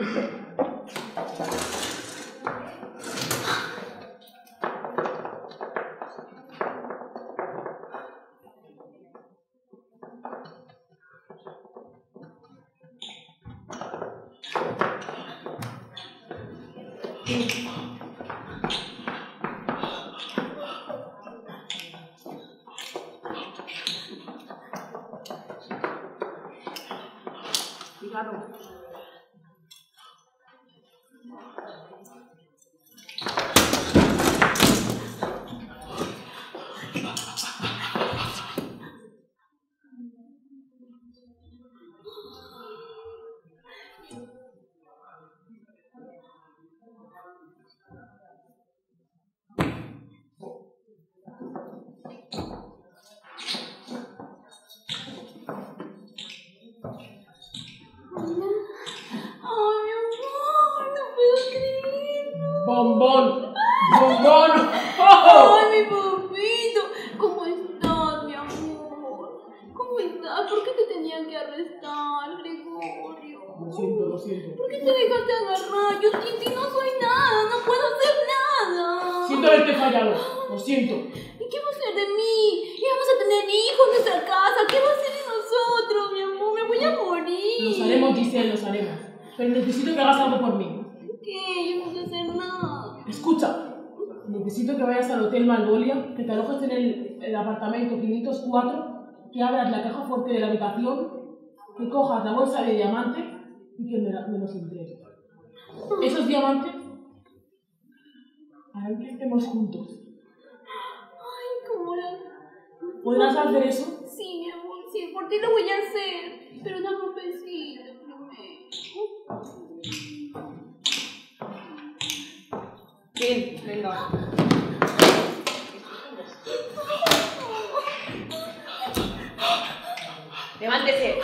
¡Bombón! ¡Bombón! ¡Oh! ¡Ay, mi papito! ¿Cómo estás, mi amor? ¿Cómo estás? ¿Por qué te tenían que arrestar, Gregorio? Lo siento. ¿Por qué te dejaste agarrar? Yo sin ti no soy nada, no puedo hacer nada. Siento haberte fallado, lo siento. ¿Y qué va a ser de mí? ¿Y vamos a tener hijos en nuestra casa? ¿Qué va a ser de nosotros, mi amor? Me voy a morir. Los haremos, Giselle, los haremos. Pero necesito que hagas algo por mí. ¿Qué? Yo no sé hacer nada. Escucha, necesito que vayas al Hotel Magnolia, que te alojes en el apartamento 504, que abras la caja fuerte de la habitación, que cojas la bolsa de diamantes y que me los entregues. Esos diamantes harán que estemos juntos. Ay, ¿cómo la...? ¿Podrás hacer eso? Sí, mi amor, sí, por ti lo voy a hacer. Pero dame un besito primero. Bien, venga. Levántese.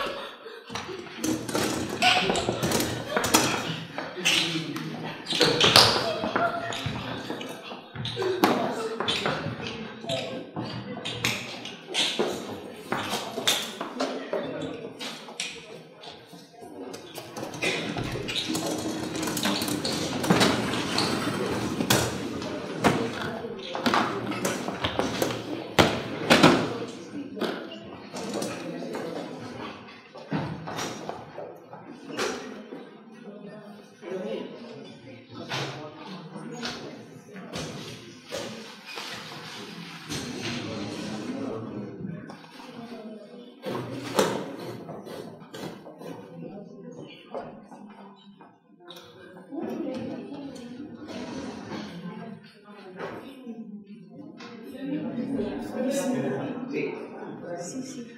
Sí.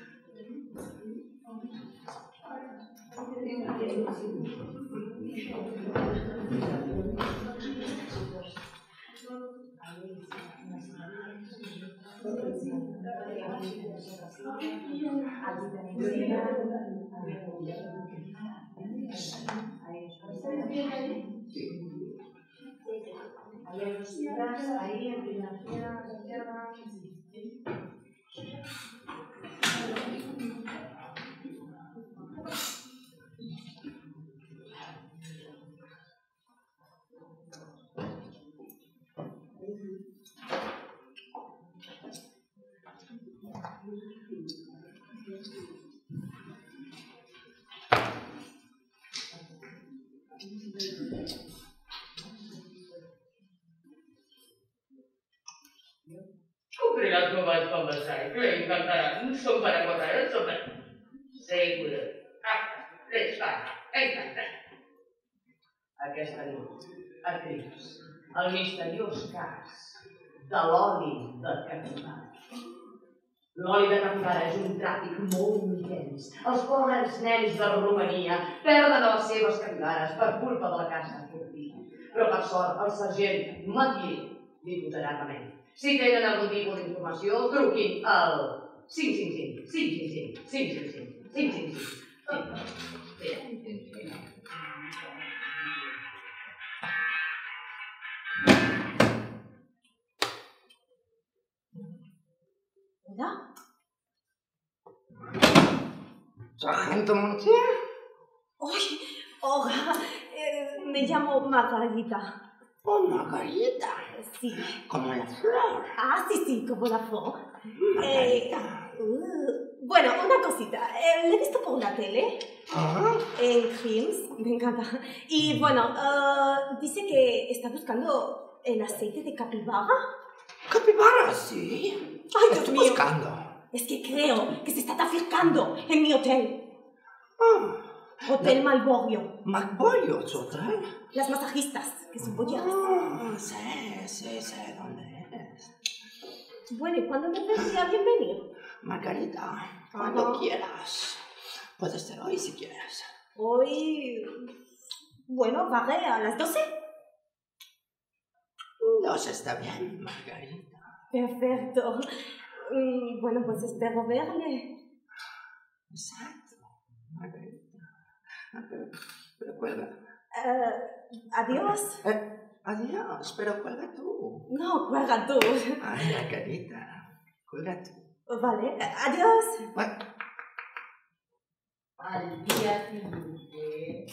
Compré las nuevas bombas ahí, le encantarán. Son para correr el sombrero. Seguro. Les va a encantar. Aquesta nit, actrius, el misteriós cas de l'oli de capivara. L'oli de capivara és un tràfic molt intens. Els pobres nens de Romania perden les seves capivares per culpa de la caça furtiva. Però per sort, el sergent Mathieu li posarà remei. Si tenen algun tipus d'informació, truquin al 555 555 555 555. ¿Hola? Sargento Montiel. Oye, hola, Me llamo Margarita. Oh, Margarita. Sí. Como la flor. Ah, sí, como la flor. Margarita. Bueno, una cosita. Le he visto por la tele. ¿Ah? En Crims. Me encanta. Y bueno, dice que está buscando el aceite de capibara. Capibara, sí. Ay, Dios Estoy mío. buscando. Es que creo que se está traficando en mi hotel. Ah. Hotel Malborio. Malborio, ¿tu hotel? Las masajistas, que son polleras. Ah, sé dónde es. Bueno, ¿y cuándo me vendría bien venir? Margarita, cuando quieras. Puede ser hoy si quieres. Hoy... Bueno, bajaré a las 12. 12 está bien, Margarita. Perfecto. Bueno, pues espero verle. Exacto, Margarita. Pero cuelga. Adiós. Adiós, pero cuelga tú. No, cuelga tú. Ay, Margarita, cuelga tú. Vale, adiós. Al día siguiente.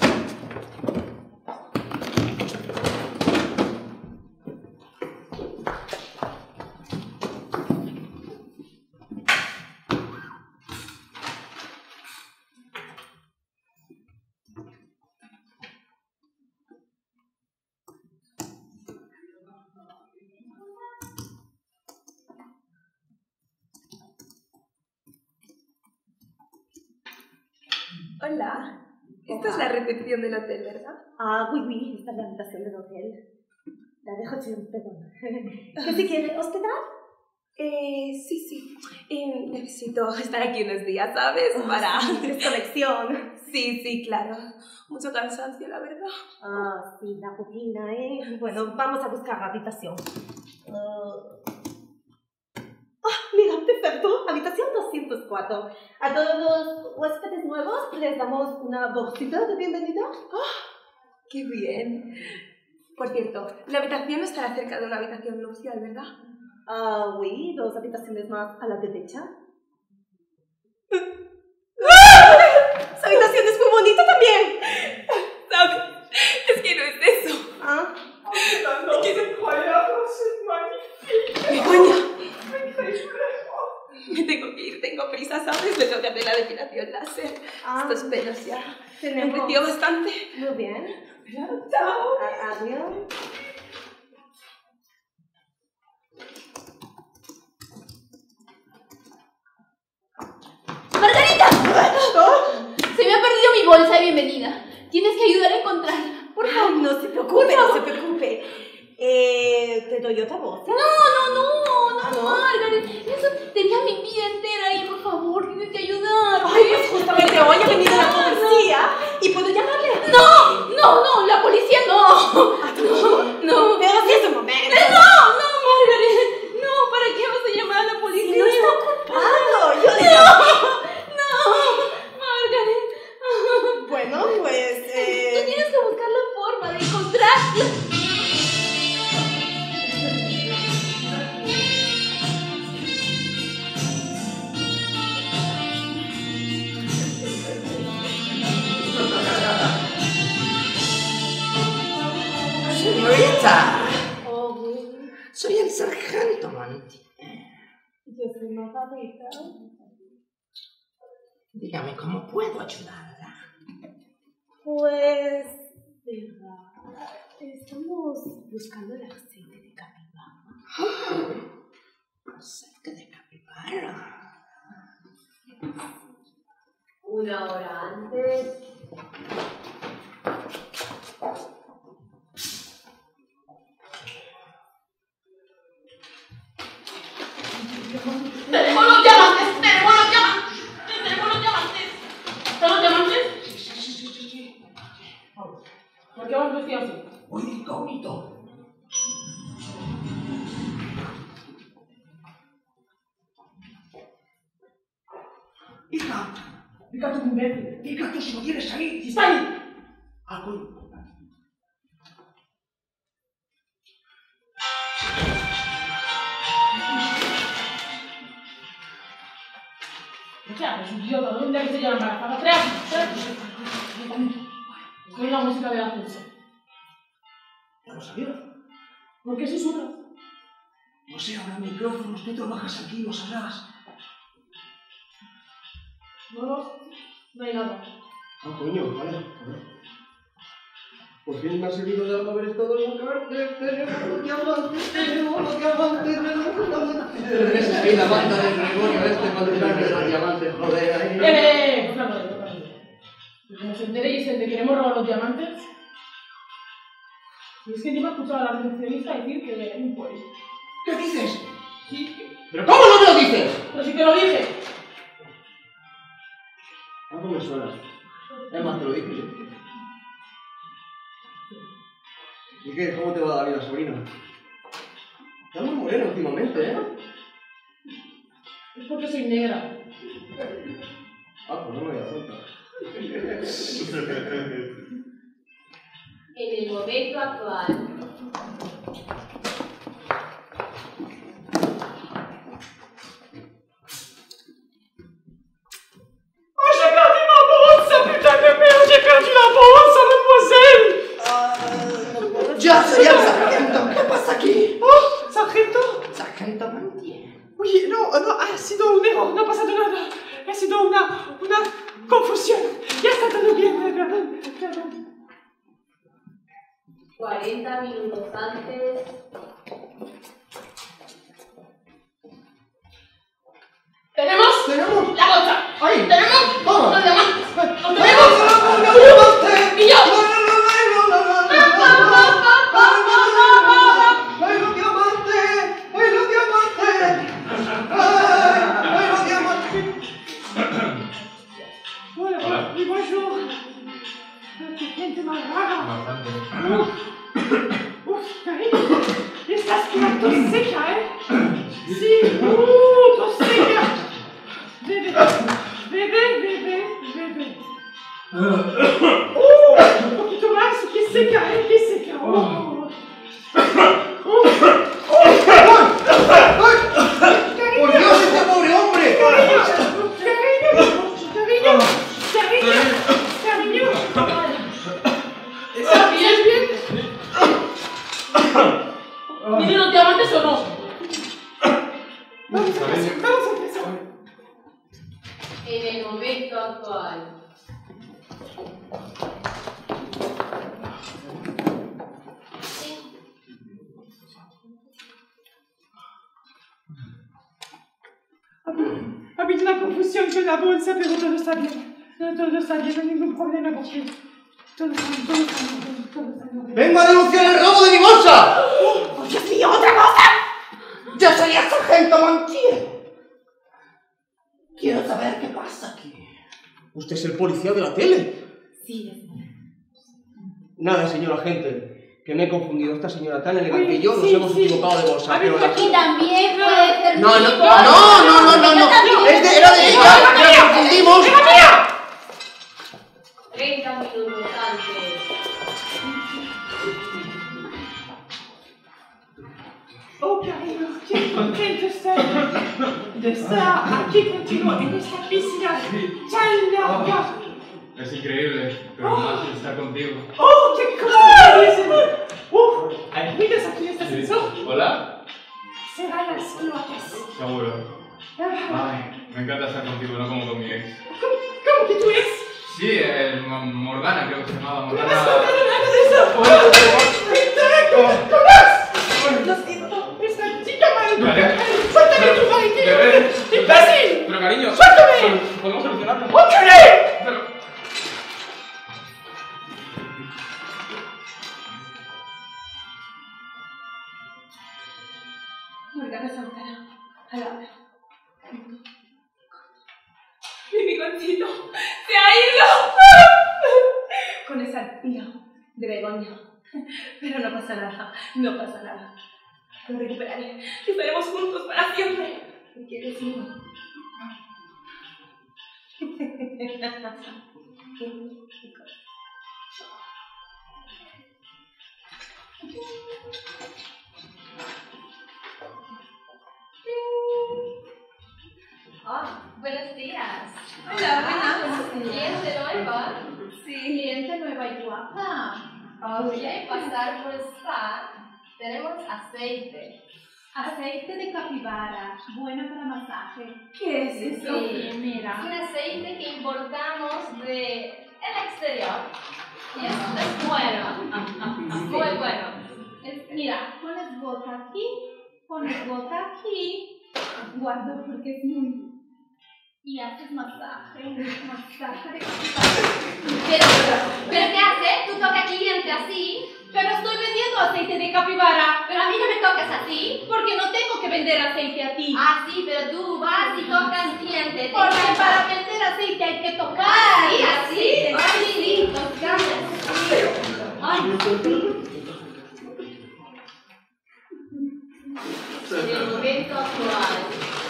Hola. Esta es la recepción del hotel, ¿verdad? Ah, oui, esta es la habitación del hotel. La dejo sin perdón. ¿Qué se quiere hospedar? Sí. Necesito estar aquí unos días, ¿sabes? Para... Desconexión. Sí, claro. Mucho cansancio, la verdad. Ah, sí, la rutina, ¿eh? Bueno, vamos a buscar la habitación. Mira, perfecto. Habitación 204. A todos los huéspedes nuevos les damos una bolsita de bienvenida. ¡Qué bien! Por cierto, la habitación estará cerca de una habitación nupcial, ¿verdad? Ah, oui, 2 habitaciones más a la derecha. Esa habitación es muy bonita también. ¿Sabes? Es que no es eso. Ah. ¡Begoña! Me tengo que ir, tengo prisa, ¿sabes? Me tengo que hacer la depilación láser. Estos pelos ya me han crecido bastante. Muy bien. ¡Chao! Adiós. ¡Margarita! Se me ha perdido mi bolsa de bienvenida. Tienes que ayudar a encontrarla. Por favor. No se preocupe, no se preocupe. ¿Te doy otra bolsa? No, Margaret. Eso tenía mi vida entera ahí, por favor. Tienes que ayudar. Ay, pues justamente hoy ha venido la policía. ¿Y puedo llamarle? No, la policía no. No. Pero si es un momento. No, Margaret. No, ¿para qué vas a llamar a la policía? Si no está ocupado, yo le llamo. Margaret. Bueno, pues... Tú tienes que buscar la forma de encontrarla. Señorita, Oh, oui. soy el sargento Monti. Yo soy Margarita. Dígame, ¿cómo puedo ayudarla? Pues... estamos buscando el aceite de capibara. Aceite de capibara. Una hora antes. ¡Tenemos los diamantes! ¿Están los diamantes? ¿Por qué vas vestido así? Un incógnito. Hija, Pica tu imbécil. hija, tú si no quieres salir. ¡Si está ahí! Algo importante. ¿Qué haces, idiota? ¿Dónde que se llama embarazada? ¡Tres! Estoy en la música de la fecha. cosa, Dios. ¿Por qué susurras? No sé, habrá micrófonos, tú trabajas aquí, lo sabrás. No hay nada. Ah, coño, vale, joder. Por fin me ha servido de algo ver todo el cartel. Tenemos los diamantes, tenemos los diamantes, tenemos los diamantes. Esa es ahí la banda de Gregorio cuando traen los diamantes, joder. Por favor. Como se entere y se te queremos robar los diamantes. Y es que yo me he escuchado a la recepcionista decir que un pollo. ¿Qué dices? Sí. ¿Pero cómo no me lo dices? Pero sí que lo dije. Algo me suena. Es más, te lo dije yo. ¿Y qué? ¿Cómo te va la vida, sobrino? Estás muy moreno últimamente, ¿eh? Es porque soy negra. Ah, pues no me había dado cuenta. En el momento actual. J'ai perdu ma bolsa, putain de merde, j'ai perdu la bolsa, mademoiselle. ¡Ya soy el sargento! ¿Qué pasa aquí? Oh, sargento. Sargento Mantier. Oye, no, ha sido un error, no ha pasado nada. Ha sido una confusión. Ya está todo bien, perdón. 40 minutos antes. ¡Tenemos! ¡La bolsa! ¡Ay! ¡Tenemos! ¡Toma! ¡Los diamantes! ¡Los ¡Ay, diamantes! ¡Y yo! Hola. Y bonjour. Qué gente más rara. Bastante. Uf, cariño. Estás quedando seca, ¿eh? Sí. Tos seca. Bebe. Un poquito más. Qué seca, ¿eh? Qué seca. ¡Por Dios, este pobre hombre! Cariño. ¿Está bien? ¿Tiene los diamantes o no? Vamos a empezar. En el momento actual. Ha habido una confusión con la bolsa, pero todo está bien. Todo está bien, no hay ningún problema porque todo está bien. ¡Vengo a denunciar el robo de mi bolsa! ¡Oh, Dios mío, otra cosa! ¡Yo soy el sargento Mantier! Quiero saber qué pasa aquí. ¿Usted es el policía de la tele? Sí, es. Nada, señor agente. Que me he confundido. Esta señora tan elegante y yo nos Sí, hemos equivocado de bolsa. Pero la... Y también puede ser. No. Era de ella. ¡Nos confundimos! 30 minutos antes. Oh, cariño, qué contento estoy de estar aquí contigo en esta piscina tan larga. Es increíble, pero más estar contigo. ¡Oh, qué cosa! ¿Hay ruidos aquí en este ascensor? ¿Hola? Serán las cloacas. Seguro. Ay, me encanta estar contigo, no como con mi ex. ¿Cómo que tu ex? Sí, Morgana, creo que se llamaba No me Morgana. has contado nada de eso. Lo siento, esta chica maldita. Suéltame tu marido. ¡Imbécil! Pero cariño, ¡Suéltame! podemos solucionarlo. ¡Óchale! Pero... Morgana Santana, a la hora. Mi bigoncito se ha ido. Con esa tía de Begoña. Pero no pasa nada, no pasa nada. Lo recuperaré. Estaremos juntos para siempre. ¿Qué quieres decir? Buenos días. Hola, buenas. Cliente nueva. Sí. Cliente nueva y guapa. Voy a pasar por spa. Tenemos aceite. Aceite de capibara, bueno para masaje. ¿Qué es eso? Sí, mira. Es un aceite que importamos del exterior. Y es bueno. Muy bueno. Mira, pones gota aquí, guardo porque es muy... Y haces masaje de capibara. ¿Pero qué haces? Tú tocas cliente así. Pero estoy vendiendo aceite de capibara. Pero a mí no me tocas así. Porque no tengo que vender aceite a ti. Ah, sí, pero tú vas y tocas cliente. Porque para vender aceite hay que tocar. Así, tocar. En el momento actual.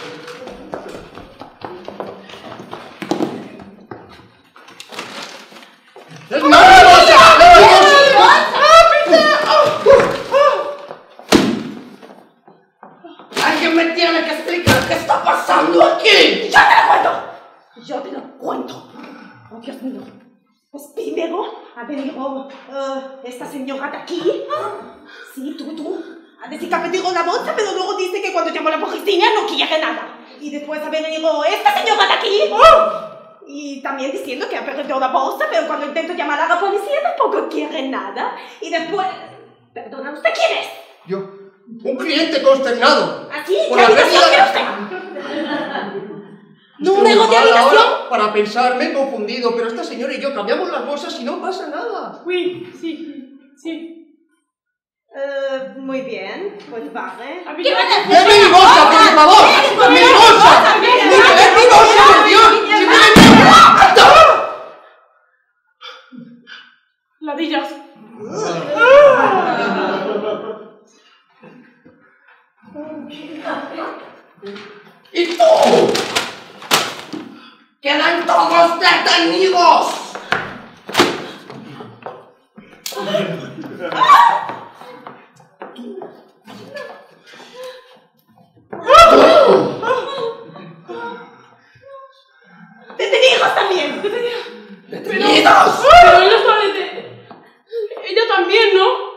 Alguien me tiene que explicar qué está pasando aquí. Yo te lo cuento. Oh, Dios mío. Pues primero ha venido esta señora de aquí. Sí, tú. Ha dicho que ha pedido la bolsa, pero luego dice que cuando llamó a la policía no quiere nada. Y después ha venido esta señora de aquí. Y también diciendo que ha perdido la bolsa, pero cuando intento llamar a la policía tampoco quiere nada. Y después... Perdona, ¿usted quién es? Yo, un cliente consternado. ¿Aquí? Por ¿Qué la habitación pérdida quiere usted? ¿Número de Mala habitación? hora para pensar, me he confundido, pero esta señora y yo cambiamos las bolsas y no pasa nada. Sí. Muy bien, pues vale. ¡Deme mi bolsa, por favor! ¡Mi bolsa! ¡Mi bolsa, por Dios! Ladillas. ¿Y tú? ¡Quedan todos detenidos! ¡Detenidos también! ¡Detenidos! Pero ella está ella también, ¿no?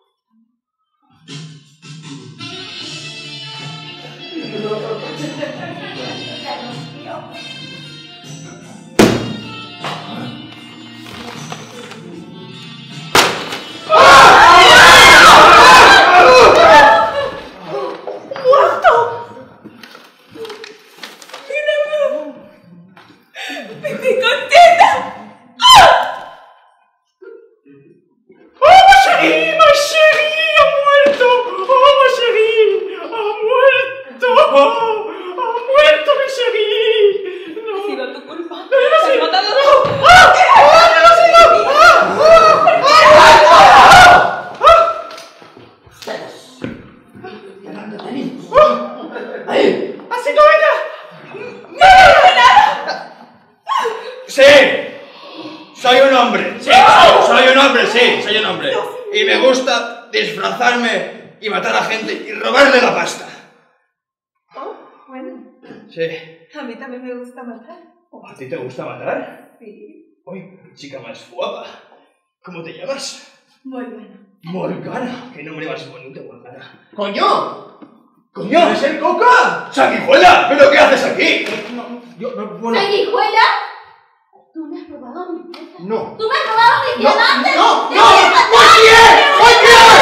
Soy un hombre. Y me gusta disfrazarme y matar a gente y robarle la pasta. Oh, bueno. Sí. A mí también me gusta matar. ¿A ti te gusta matar? Sí. Uy, chica más guapa. ¿Cómo te llamas? Morgana. Morgana. Qué nombre más bonito, Morgana. ¡Coño! ¡Coño! ¿Es el Coca? ¡Sanguijuela! ¿Pero qué haces aquí? Bueno. ¿Sanguijuela? ¿Tú me has robado mi plata? No. ¿Tú me has robado mis diamantes? ¡No! ¡Te voy a matar! ¡Muy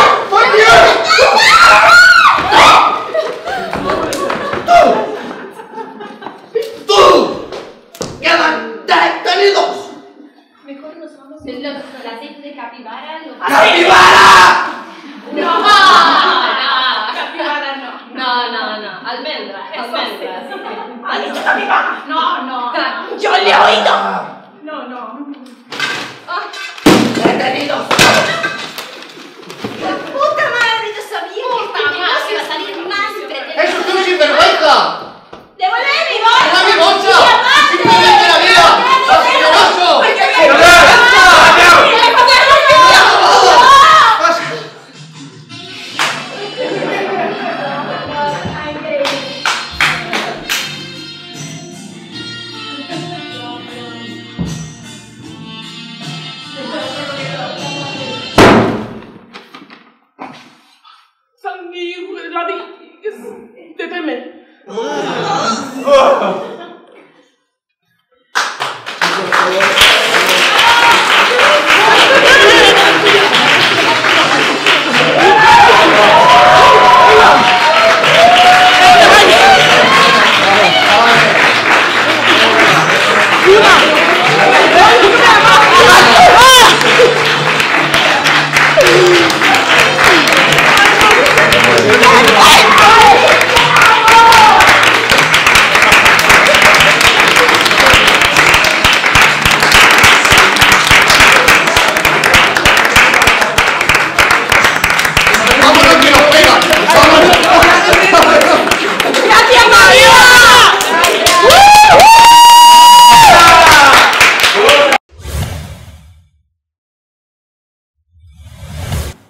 bien! ¡Tú! ¡Quedan detenidos! Mejor nos vamos en los aceite de capibara. ¡Capibara! No, capibara no. No. Almendras. ¿Ha dicho capibara? No. ¡Yo le he oído! No. ¡Detenidos! ¡Puta madre! Yo sabía que este negocio iba a salir más entretenido. ¡Eso es un sinvergüenza!